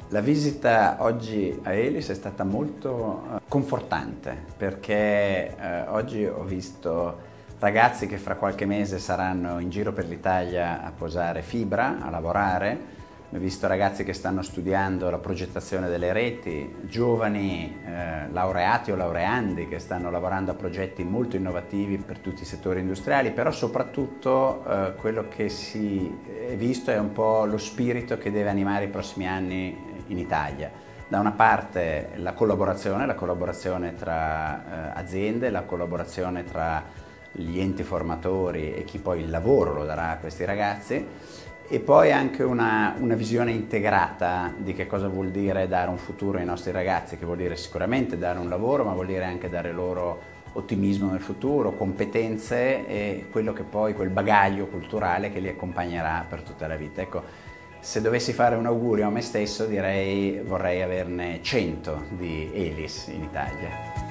La visita oggi a Elis è stata molto confortante perché oggi ho visto ragazzi che fra qualche mese saranno in giro per l'Italia a posare fibra, a lavorare. Ho visto ragazzi che stanno studiando la progettazione delle reti, giovani laureati o laureandi che stanno lavorando a progetti molto innovativi per tutti i settori industriali, però soprattutto quello che si è visto è un po' lo spirito che deve animare i prossimi anni in Italia. Da una parte la collaborazione tra aziende, la collaborazione tra gli enti formatori e chi poi il lavoro lo darà a questi ragazzi, e poi anche una visione integrata di che cosa vuol dire dare un futuro ai nostri ragazzi, che vuol dire sicuramente dare un lavoro, ma vuol dire anche dare loro ottimismo nel futuro, competenze e quello che poi, quel bagaglio culturale che li accompagnerà per tutta la vita. Ecco, se dovessi fare un augurio a me stesso, vorrei averne 100 di Elis in Italia.